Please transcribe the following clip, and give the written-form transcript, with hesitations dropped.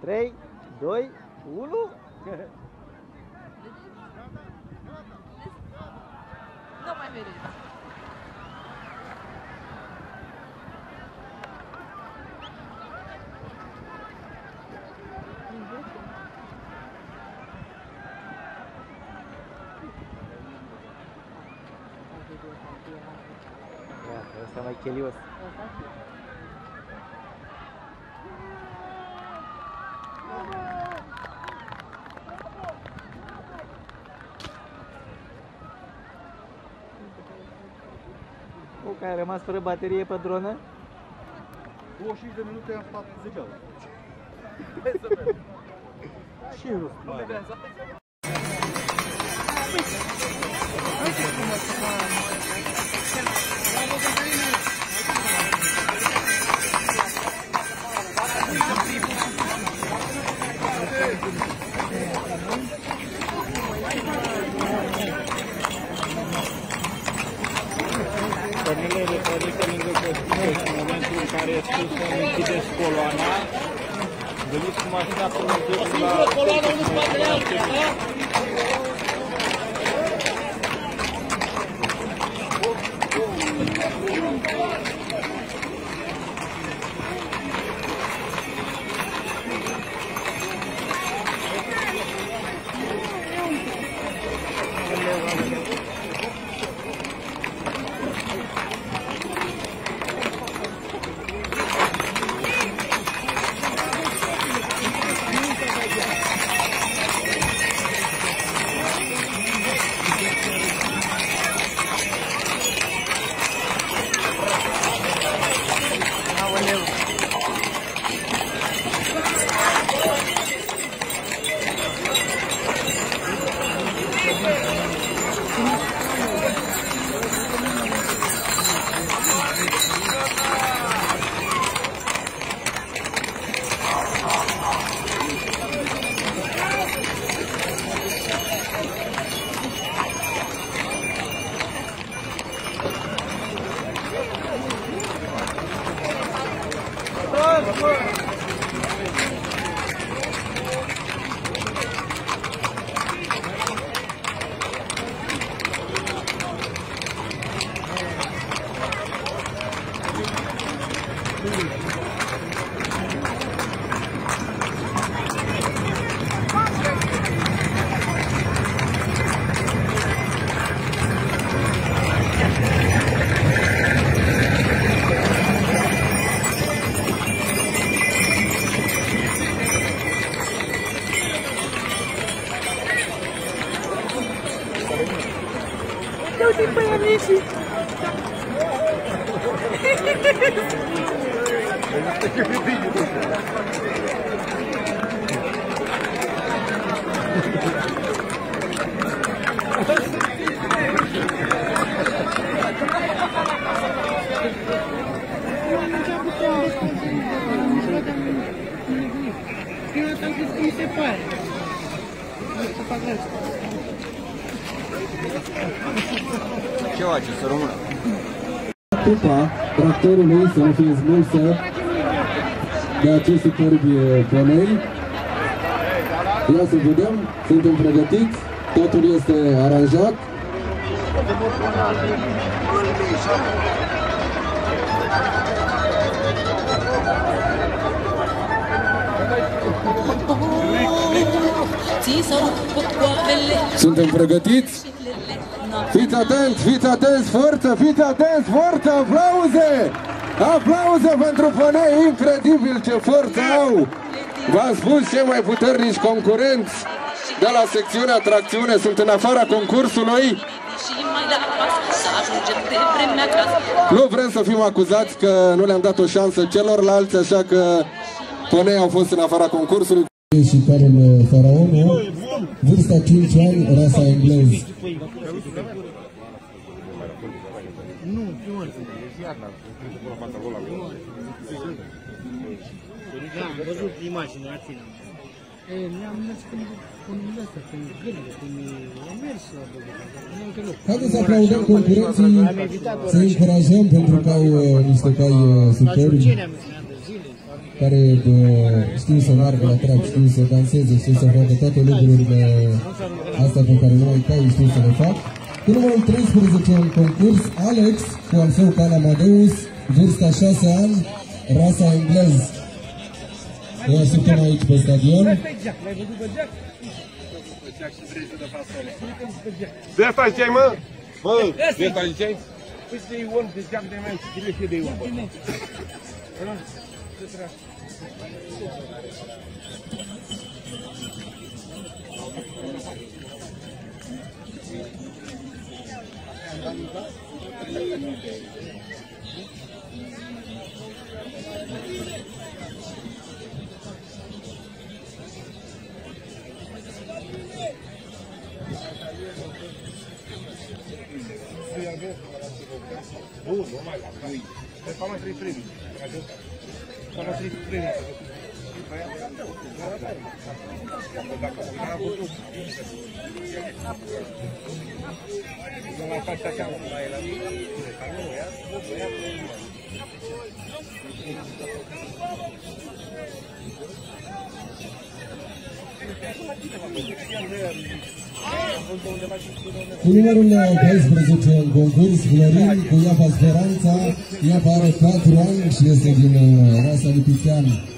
3, 2, 1. Nu mai vedeți. Ăsta mai chelios. O, care a rămas fără baterie pe dronă? 25 de minute am stat degeaba. Hai să vedem. Ce rost mai are? Domnule retorică lângă Costinăști, în momentul în care spus să închideți coloana, veniți cu mașina până în jurul la... Coloana, unul spatele alții, da? Uite pe ea ieși. Ce face, să rămână? Cupa tractorului să nu fie smulsă de acești superbi ponei. Ia să vedem, suntem pregătiți, totul este aranjat. Suntem pregătiți? Fiți atenți, forță, aplauze! Aplauze pentru ponei, incredibil ce forță au! V-am spus, cei mai puternici concurenți de la secțiunea tracțiune sunt în afara concursului. Nu vrem să fim acuzați că nu le-am dat o șansă celorlalți, așa că ponei au fost în afara concursului. Și Carol Faraonu, vârsta 5 ani, rasa englez. Nu, prima oară. Da, am văzut imagine, Atina. Ne-am mers când ăsta, când gârle, când am mers la băgătă. Haideți să aplaudăm concurenții, să încurajăm pentru că au niște cai superbi. care știu să meargă la trap, știu să danseze, știu să facă toate lucrurile astea pe care numai caii știu să le fac. Cu numărul 13 în concurs, Alex, cu al său cal Amadeus, vârsta 6 ani, rasa englez. Îi așteptăm aici pe stadion. De asta ziceai, mă? Mă, de asta ziceai? Păi să iei om, deci de mai ușile și de om. Nu mai las, nu-i. Pe mai 3 premii. Pe mai 3 premii. Dacă n-a putut. Nu mai faci așa la el. Nu ia. Cu numărul 12 în concurs, Florin cu Iafa Speranța. Iafa are 4 ani și este din rasa lipițean.